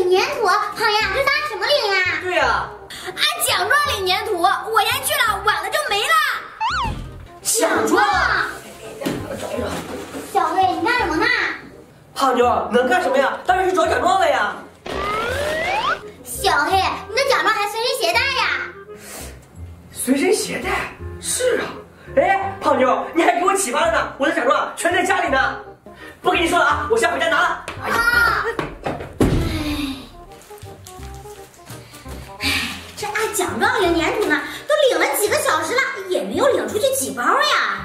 领粘土，胖呀，这咱什么领呀？ 对呀， 按奖状领粘土，我先去了，晚了就没了。 奖状。 小黑，你干什么呢？ 胖妞能干什么呀？当然是找奖状了呀。 小黑，你的奖状还随身携带呀？ 随身携带？是啊。哎，胖妞，你还给我启发了呢！我的奖状全在家里呢。不跟你说了啊，我先回家拿了。哎呀， 这按奖状领粘土呢，都领了几个小时了，也没有领出去几包呀。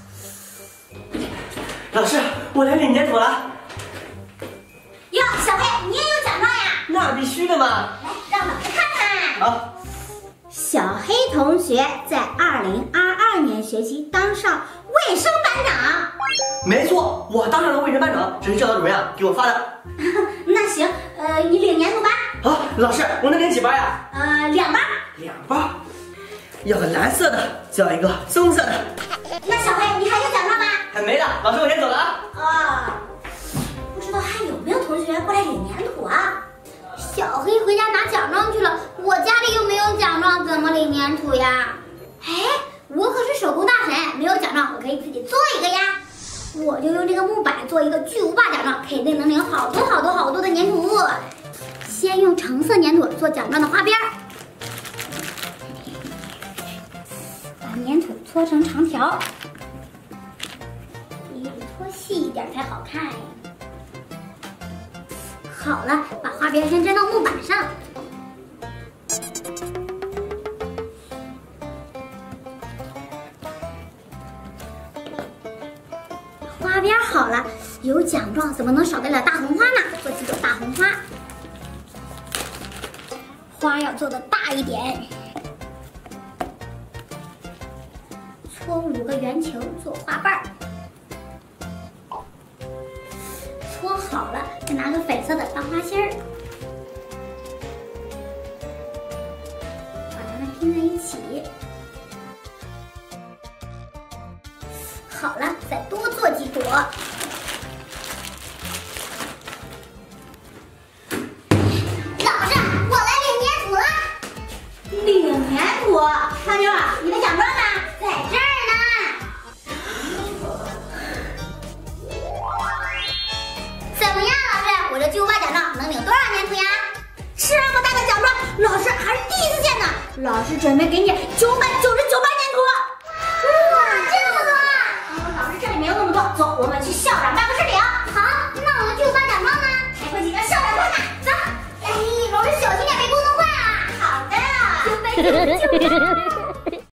老师，我来领粘土了。 哟，小黑，你也有奖状呀？ 那必须的嘛。 来，让老师看看。 好。 小黑同学在2022年学期当上卫生班长。 没错，我当上了卫生班长，这是教导主任给我发的。 那行，你领粘土吧。 好，老师，我能领几包呀 ？2包。 2包，要个蓝色的，叫一个棕色的。 那小黑，你还有奖状吗？ 还没呢，老师，我先走了啊。 啊，不知道还有没有同学过来领粘土啊？ 小黑回家拿奖状去了，我家里又没有奖状，怎么领粘土呀？哎，我可是手工大神，没有奖状我可以自己做一个呀。我就用这个木板做一个巨无霸奖状，肯定能领好多的粘土。先用橙色粘土做奖状的花边，把粘土搓成长条，搓细一点才好看呀。好了，把花边先粘到木板上。花边好了，有奖状怎么能少得了大红花呢？做几朵大红花，花要做的大一点，搓5个圆球做花瓣儿。搓好了，再拿个粉色的当花心儿，把它们拼在一起。好了，再多做几朵。老师，我来领粘土了。 领粘土，胖妞，你的奖状呢？ 在这儿呢。怎么样，老师？我这巨无霸奖状能领多少粘土呀？ 这么大的奖状，老师还是第一次见呢。老师准备给你999包粘土。 哇，这么多啊！ 老师这里没有那么多，走，我们去校长办公室领。 好，那我的巨无霸奖状呢？ 还会几个校长看看。走。 哎，老师小心点，别给我弄坏啊！好的。